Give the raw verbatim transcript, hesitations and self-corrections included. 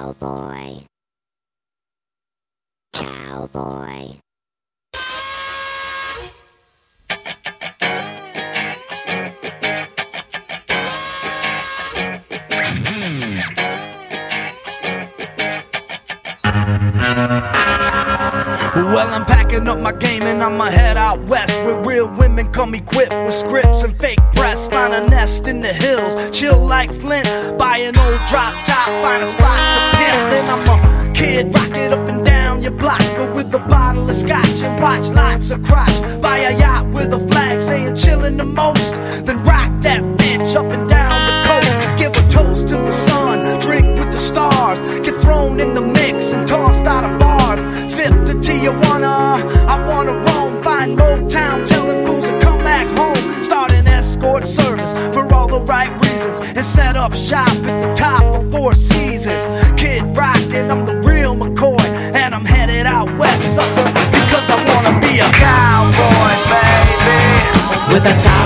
Cowboy. Cowboy. Well, I'm packing up my game and I'ma head out west, where real women come equipped with scripts and fake breasts. Find a nest in the hills, chill like Flint. Buy an old drop top, find a spot to pimp. Then I'm a kid, rock it up and down your block, go with a bottle of scotch and watch lots of crotch. Buy a yacht with a flag saying chillin' the most, then rock that bitch up and down the coast. Give a toast to the sun, drink with the stars, get thrown in the mix and tossed out of bars. Zip to Tijuana, I wanna roam, find Motown, telling fools to come back home. Start an escort service for all the right reasons, and set up shop at the top of Four Seasons. Kid rockin', I'm the real McCoy, and I'm headed out west, sucker, because I wanna be a cowboy, baby. With a top